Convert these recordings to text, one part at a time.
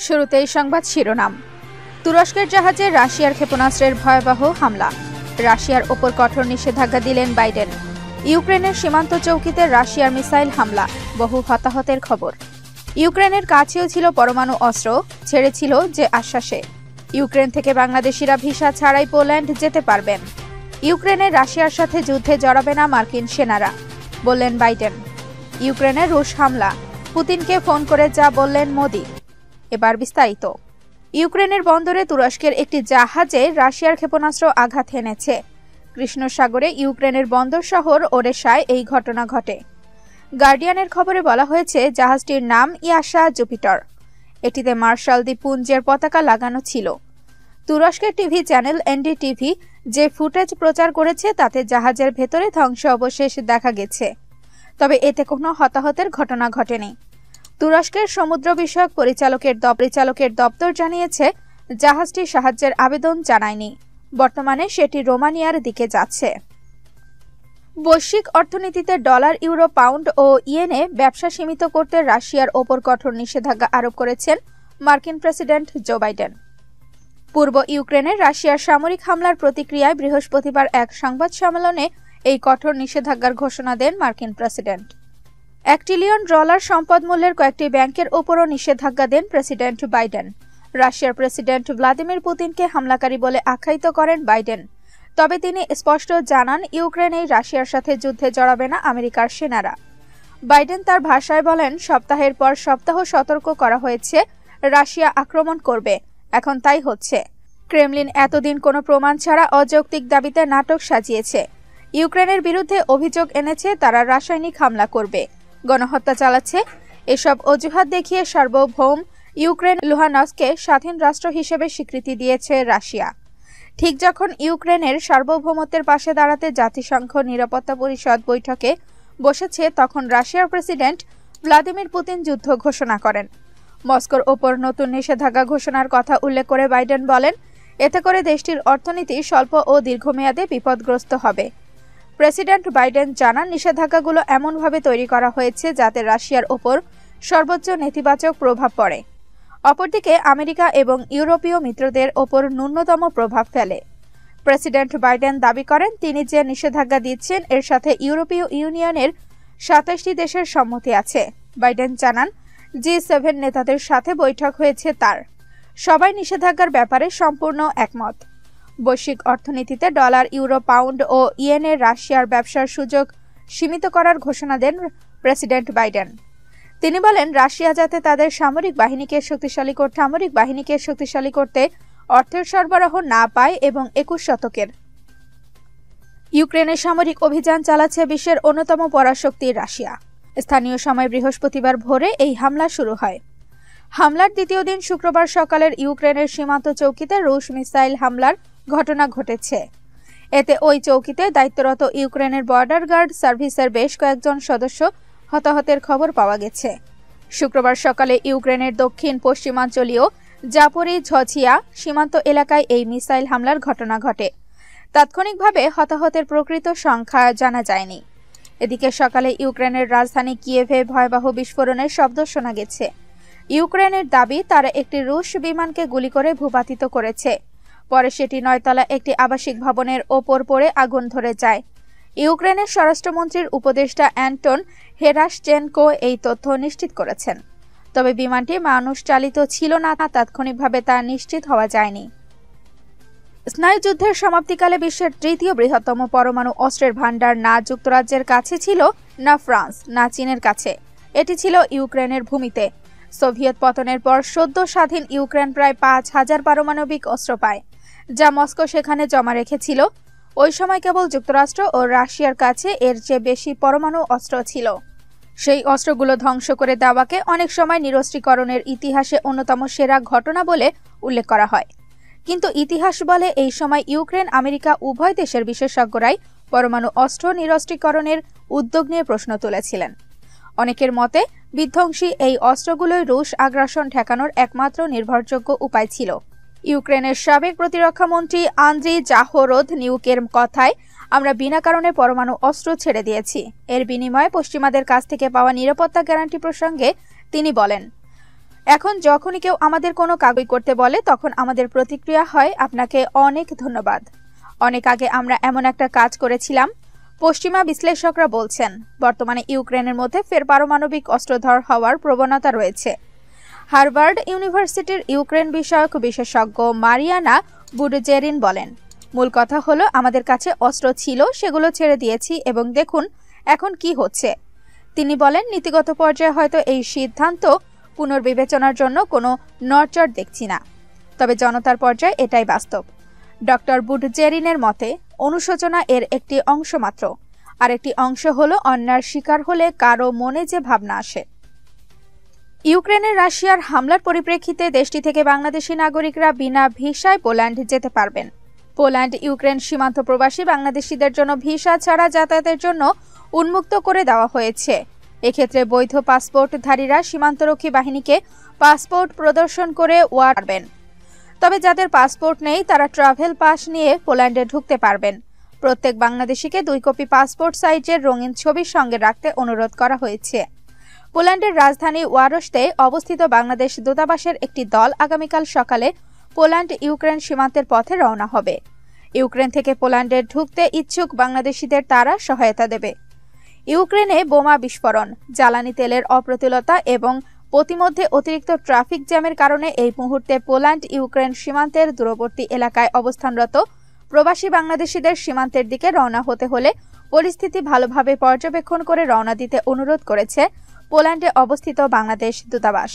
শুরুতেই সংবাদ শিরোনাম। তুরস্কের জাহাজে রাশিয়ার ক্ষেপণাস্ত্রের ভয়াবহ হামলা। রাশিয়ার ওপর কঠোর নিষেধাজ্ঞা দিলেন বাইডেন। ইউক্রেনের সীমান্ত চৌকিতে রাশিয়ার মিসাইল হামলা, বহু হতাহতের খবর। ইউক্রেনের কাছেও ছিল পরমাণু অস্ত্র, ছেড়েছিল যে আশ্বাসে। ইউক্রেন থেকে বাংলাদেশিরা ভিসা ছাড়াই পোল্যান্ড যেতে পারবেন। ইউক্রেনে রাশিয়ার সাথে যুদ্ধে জড়াবে না মার্কিন সেনারা, বললেন বাইডেন। ইউক্রেনের রুশ হামলা, পুতিনকে ফোন করে যা বললেন মোদি। এবার বিস্তারিত। ইউক্রেনের বন্দরে তুরস্কের একটি জাহাজে রাশিয়ার ক্ষেপণাস্ত্র আঘাত হেনেছে। কৃষ্ণ সাগরে ইউক্রেনের বন্দর শহর ওডেসায় এই ঘটনা ঘটে। গার্ডিয়ানের খবরে বলা হয়েছে, জাহাজটির নাম ইয়াসা জুপিটার। এটিতে মার্শাল দ্বীপপুঞ্জের পতাকা লাগানো ছিল। তুরস্কের টিভি চ্যানেল এনডিটিভি যে ফুটেজ প্রচার করেছে তাতে জাহাজের ভেতরে ধ্বংস অবশেষ দেখা গেছে, তবে এতে কোনো হতাহতের ঘটনা ঘটেনি। তুরস্কের সমুদ্র বিষয়ক পরিচালকের দপ্তর জানিয়েছে, জাহাজটি সাহায্যের আবেদন জানায়নি। বর্তমানে সেটি রোমানিয়ার দিকে যাচ্ছে। বৈশ্বিক অর্থনীতিতে ডলার, ইউরো, পাউন্ড ও ইয়েনে ব্যবসা সীমিত করতে রাশিয়ার ওপর কঠোর নিষেধাজ্ঞা আরোপ করেছেন মার্কিন প্রেসিডেন্ট জো বাইডেন। পূর্ব ইউক্রেনে রাশিয়ার সামরিক হামলার প্রতিক্রিয়ায় বৃহস্পতিবার এক সংবাদ সম্মেলনে এই কঠোর নিষেধাজ্ঞার ঘোষণা দেন মার্কিন প্রেসিডেন্ট। $1 ট্রিলিয়ন সম্পদ মূল্যের কয়েকটি ব্যাংকের ওপরও নিষেধাজ্ঞা দেন প্রেসিডেন্ট বাইডেন। রাশিয়ার প্রেসিডেন্ট ভ্লাদিমির পুতিনকে হামলাকারী বলে আখ্যায়িত করেন বাইডেন। তবে তিনি স্পষ্ট জানান, ইউক্রেনেই রাশিয়ার সাথে যুদ্ধে জড়াবে না আমেরিকার সেনারা। বাইডেন তার ভাষায় বলেন, সপ্তাহের পর সপ্তাহ সতর্ক করা হয়েছে রাশিয়া আক্রমণ করবে, এখন তাই হচ্ছে। ক্রেমলিন এতদিন কোনো প্রমাণ ছাড়া অযৌক্তিক দাবিতে নাটক সাজিয়েছে। ইউক্রেনের বিরুদ্ধে অভিযোগ এনেছে তারা রাসায়নিক হামলা করবে, গণহত্যা চালাচ্ছে। এসব অজুহাত দেখিয়ে সার্বভৌম ইউক্রেন লুহানস্ককে স্বাধীন রাষ্ট্র হিসেবে স্বীকৃতি দিয়েছে রাশিয়া। ঠিক যখন ইউক্রেনের সার্বভৌমত্বের পাশে দাঁড়াতে জাতিসংঘ নিরাপত্তা পরিষদ বৈঠকে বসেছে, তখন রাশিয়ার প্রেসিডেন্ট ভ্লাদিমির পুতিন যুদ্ধ ঘোষণা করেন। মস্কোর ওপর নতুন নিষেধাজ্ঞা ঘোষণার কথা উল্লেখ করে বাইডেন বলেন, এতে করে দেশটির অর্থনীতি স্বল্প ও দীর্ঘমেয়াদে বিপদগ্রস্ত হবে। প্রেসিডেন্ট বাইডেন জানান, নিষেধাজ্ঞাগুলো এমনভাবে তৈরি করা হয়েছে যাতে রাশিয়ার ওপর সর্বোচ্চ নেতিবাচক প্রভাব পড়ে, অপরদিকে আমেরিকা এবং ইউরোপীয় মিত্রদের ওপর ন্যূনতম প্রভাব ফেলে। প্রেসিডেন্ট বাইডেন দাবি করেন, তিনি যে নিষেধাজ্ঞা দিচ্ছেন এর সাথে ইউরোপীয় ইউনিয়নের 27টি দেশের সম্মতি আছে। বাইডেন জানান, G7 নেতাদের সাথে বৈঠক হয়েছে তার। সবাই নিষেধাজ্ঞার ব্যাপারে সম্পূর্ণ একমত। বৈশ্বিক অর্থনীতিতে ডলার, ইউরো, পাউন্ড ও ইয়েনের রাশিয়ার ব্যবসার সুযোগ সীমিত করার ঘোষণা দেন প্রেসিডেন্ট বাইডেন। তিনি বলেন, রাশিয়া যাতে তাদের সামরিক বাহিনীকে শক্তিশালী করতে অর্থের সরবরাহ না পায় এবং 21 শতকের ইউক্রেনের সামরিক অভিযান চালাচ্ছে বিশ্বের অন্যতম পরাশক্তি রাশিয়া। স্থানীয় সময় বৃহস্পতিবার ভোরে এই হামলা শুরু হয়। হামলার দ্বিতীয় দিন শুক্রবার সকালের ইউক্রেনের সীমান্ত চৌকিতে রুশ মিসাইল হামলার ঘটনা ঘটেছে। এতে ওই চৌকিতে দায়িত্বরত ইউক্রেনের বর্ডার গার্ড সার্ভিসের বেশ কয়েকজন সদস্য হতাহতের খবর পাওয়া গেছে। শুক্রবার সকালে ইউক্রেনের দক্ষিণ পশ্চিমাঞ্চলীয় জাপোরিঝিয়া সীমান্ত এলাকায় এই মিসাইল হামলার ঘটনা ঘটে। তাৎক্ষণিকভাবে হতাহতের প্রকৃত সংখ্যা জানা যায়নি। এদিকে সকালে ইউক্রেনের রাজধানী কিয়েভে ভয়াবহ বিস্ফোরণের শব্দ শোনা গেছে। ইউক্রেনের দাবি, তারা একটি রুশ বিমানকে গুলি করে ভূপাতিত করেছে। পরে সেটি 9 তলা একটি আবাসিক ভবনের ওপর পড়ে আগুন ধরে যায়। ইউক্রেনের স্বরাষ্ট্রমন্ত্রীর উপদেষ্টা অ্যান্টন হেরাশচেনকো এই তথ্য নিশ্চিত করেছেন। তবে বিমানটি মানুষ চালিত ছিল না, তাৎক্ষণিকভাবে তা নিশ্চিত হওয়া যায়নি। স্নায়ুযুদ্ধের সমাপ্তিকালে বিশ্বের তৃতীয় বৃহত্তম পরমাণু অস্ত্রের ভান্ডার না যুক্তরাজ্যের কাছে ছিল, না ফ্রান্স, না চীনের কাছে। এটি ছিল ইউক্রেনের ভূমিতে। সোভিয়েত পতনের পর সদ্য স্বাধীন ইউক্রেন প্রায় 5000 পারমাণবিক অস্ত্র পায়, যা মস্কো সেখানে জমা রেখেছিল। ওই সময় কেবল যুক্তরাষ্ট্র ও রাশিয়ার কাছে এর চেয়ে বেশি পরমাণু অস্ত্র ছিল। সেই অস্ত্রগুলো ধ্বংস করে দেওয়াকে অনেক সময় নিরস্ত্রীকরণের ইতিহাসে অন্যতম সেরা ঘটনা বলে উল্লেখ করা হয়। কিন্তু ইতিহাস বলে, এই সময় ইউক্রেন, আমেরিকা উভয় দেশের বিশেষজ্ঞরাই পরমাণু অস্ত্র নিরস্ত্রীকরণের উদ্যোগ নিয়ে প্রশ্ন তুলেছিলেন। অনেকের মতে, বিধ্বংসী এই অস্ত্রগুলোই রুশ আগ্রাসন ঠেকানোর একমাত্র নির্ভরযোগ্য উপায় ছিল। ইউক্রেনের সাবেক প্রতিরক্ষা মন্ত্রী আন্দ্রি জাহোরোদনিউকের কথায়, আমরা বিনা কারণে পরমাণু অস্ত্র ছেড়ে দিয়েছি। এর বিনিময়ে পশ্চিমাদের কাছ থেকে পাওয়া নিরাপত্তা গ্যারান্টি প্রসঙ্গে তিনি বলেন, এখন যখনই কেউ আমাদের কোনো কাগজ করতে বলে তখন আমাদের প্রতিক্রিয়া হয় আপনাকে অনেক ধন্যবাদ। অনেক আগে আমরা এমন একটা কাজ করেছিলাম। পশ্চিমা বিশ্লেষকরা বলছেন বর্তমানে ইউক্রেনের মধ্যে ফের পারমাণবিক অস্ত্রধর হওয়ার প্রবণতা রয়েছে। হার্ভার্ড ইউনিভার্সিটির ইউক্রেন বিষয়ক বিশেষজ্ঞ মারিয়ানা বুডজেরিন বলেন, মূল কথা হলো আমাদের কাছে অস্ত্র ছিল, সেগুলো ছেড়ে দিয়েছি এবং দেখুন এখন কি হচ্ছে। তিনি বলেন, নীতিগত পর্যায়ে হয়তো এই সিদ্ধান্ত পুনর্বিবেচনার জন্য কোনো নড়চড় দেখছি না, তবে জনতার পর্যায়ে এটাই বাস্তব। ডক্টর বুডজেরিনের মতে অনুশোচনা এর একটি অংশ মাত্র, আর একটি অংশ হলো অন্যায়ের শিকার হলে কারো মনে যে ভাবনা আসে। ইউক্রেনের রাশিয়ার হামলার পরিপ্রেক্ষিতে দেশটি থেকে বাংলাদেশি নাগরিকরা বিনা ভিসায় পোল্যান্ড যেতে পারবেন। পোল্যান্ড ইউক্রেন সীমান্ত প্রবাসী বাংলাদেশিদের জন্য ভিসা ছাড়া যাতায়াতের জন্য উন্মুক্ত করে দেওয়া হয়েছে। এক্ষেত্রে বৈধ পাসপোর্টধারীরা সীমান্তরক্ষী বাহিনীকে পাসপোর্ট প্রদর্শন করে ওয়ার পারবেন। তবে যাদের পাসপোর্ট নেই তারা ট্রাভেল পাস নিয়ে পোল্যান্ডে ঢুকতে পারবেন। প্রত্যেক বাংলাদেশিকে 2 কপি পাসপোর্ট সাইজের রঙিন ছবির সঙ্গে রাখতে অনুরোধ করা হয়েছে। পোল্যান্ডের রাজধানী ওয়ারোসতে অবস্থিত বাংলাদেশ দূতাবাসের একটি দল আগামীকাল সকালে পোল্যান্ড ইউক্রেন সীমান্তের পথে রওনা হবে। ইউক্রেন থেকে পোল্যান্ডে ঢুকতে ইচ্ছুক বাংলাদেশিদের তারা সহায়তা দেবে। ইউক্রেনে বোমা বিস্ফোরণ, জ্বালানি তেলের অপ্রতুলতা এবং পথিমধ্যে অতিরিক্ত ট্রাফিক জ্যামের কারণে এই মুহূর্তে পোল্যান্ড ইউক্রেন সীমান্তের দূরবর্তী এলাকায় অবস্থানরত প্রবাসী বাংলাদেশিদের সীমান্তের দিকে রওনা হতে হলে পরিস্থিতি ভালোভাবে পর্যবেক্ষণ করে রওনা দিতে অনুরোধ করেছে পোল্যান্ডে অবস্থিত বাংলাদেশ দূতাবাস।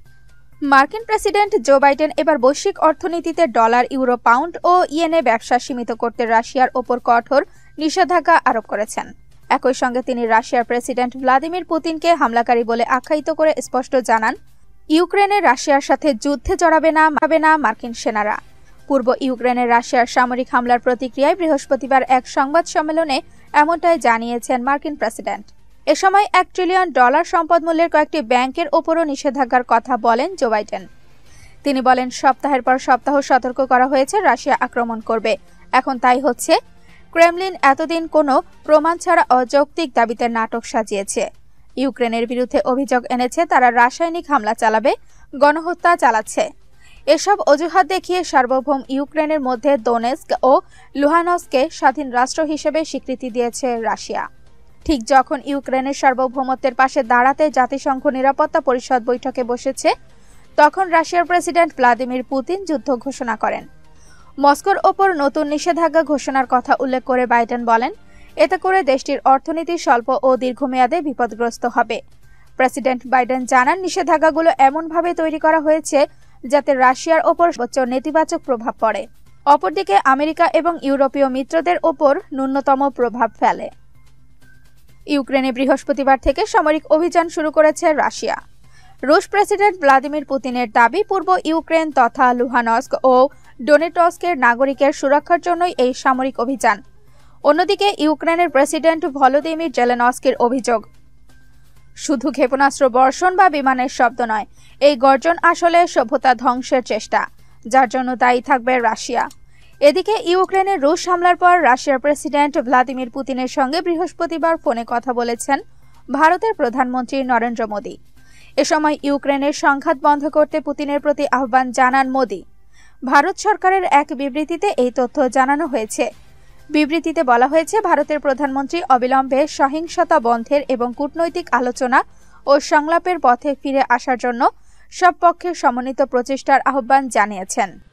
মার্কিন প্রেসিডেন্ট জো বাইডেন এবার বৈশ্বিক অর্থনীতিতে ডলার, ইউরো, পাউন্ড ও ইয়েনে ব্যবসা সীমিত করতে রাশিয়ার ওপর কঠোর নিষেধাজ্ঞা আরোপ করেছেন। একই সঙ্গে তিনি রাশিয়ার প্রেসিডেন্ট ভ্লাদিমির পুতিনকে হামলাকারী বলে আখ্যায়িত করে স্পষ্ট জানান, ইউক্রেনে রাশিয়ার সাথে যুদ্ধে জড়াবে না মার্কিন সেনারা। পূর্ব ইউক্রেনে রাশিয়ার সামরিক হামলার প্রতিক্রিয়ায় বৃহস্পতিবার এক সংবাদ সম্মেলনে এমনটাই জানিয়েছেন মার্কিন প্রেসিডেন্ট। এ সময় $1 ট্রিলিয়ন সম্পদ মূল্যের কয়েকটি ব্যাংকের ওপরও নিষেধাজ্ঞার কথা বলেন জো বাইডেন। তিনি বলেন, সপ্তাহের পর সপ্তাহ সতর্ক করা হয়েছে রাশিয়া আক্রমণ করবে, এখন তাই হচ্ছে। ক্রেমলিন এতদিন কোনো প্রমাণ ছাড়া অযৌক্তিক দাবিতে নাটক সাজিয়েছে। ইউক্রেনের বিরুদ্ধে অভিযোগ এনেছে তারা রাসায়নিক হামলা চালাবে, গণহত্যা চালাচ্ছে। এসব অজুহাত দেখিয়ে সার্বভৌম ইউক্রেনের মধ্যে দোনেস্ক ও লুহানস্ককে স্বাধীন রাষ্ট্র হিসেবে স্বীকৃতি দিয়েছে রাশিয়া। ঠিক যখন ইউক্রেনের সার্বভৌমত্বের পাশে দাঁড়াতে জাতিসংঘ নিরাপত্তা পরিষদ বৈঠকে বসেছে, তখন রাশিয়ার প্রেসিডেন্ট ভ্লাদিমির পুতিন যুদ্ধ ঘোষণা করেন। মস্কোর ওপর নতুন নিষেধাজ্ঞা ঘোষণার কথা উল্লেখ করে বাইডেন বলেন, এতে করে দেশটির অর্থনীতি স্বল্প ও দীর্ঘমেয়াদে বিপদগ্রস্ত হবে। প্রেসিডেন্ট বাইডেন জানান, নিষেধাজ্ঞাগুলো এমনভাবে তৈরি করা হয়েছে যাতে রাশিয়ার ওপর সর্বোচ্চ নেতিবাচক প্রভাব পড়ে, অপরদিকে আমেরিকা এবং ইউরোপীয় মিত্রদের ওপর ন্যূনতম প্রভাব ফেলে। ইউক্রেনে বৃহস্পতিবার থেকে সামরিক অভিযান শুরু করেছে রাশিয়া। রুশ প্রেসিডেন্ট ভ্লাদিমির পুতিনের দাবি, পূর্ব ইউক্রেন তথা লুহানস্ক ও ডোনেটস্কের নাগরিকের সুরক্ষার জন্যই এই সামরিক অভিযান। অন্যদিকে ইউক্রেনের প্রেসিডেন্ট ভলোদিমির জেলেনস্কির অভিযোগ, শুধু ক্ষেপণাস্ত্র বর্ষণ বা বিমানের শব্দ নয়, এই গর্জন আসলে সভ্যতা ধ্বংসের চেষ্টা, যার জন্য দায়ী থাকবে রাশিয়া। এদিকে ইউক্রেনের রুশ হামলার পর রাশিয়ার প্রেসিডেন্ট ভ্লাদিমির পুতিনের সঙ্গে বৃহস্পতিবার ফোনে কথা বলেছেন ভারতের প্রধানমন্ত্রী নরেন্দ্র মোদী। এ সময় ইউক্রেনের সংঘাত বন্ধ করতে পুতিনের প্রতি আহ্বান জানান মোদী। ভারত সরকারের এক বিবৃতিতে এই তথ্য জানানো হয়েছে। বিবৃতিতে বলা হয়েছে, ভারতের প্রধানমন্ত্রী অবিলম্বে সহিংসতা বন্ধের এবং কূটনৈতিক আলোচনা ও সংলাপের পথে ফিরে আসার জন্য সব পক্ষের সমন্বিত প্রচেষ্টার আহ্বান জানিয়েছেন।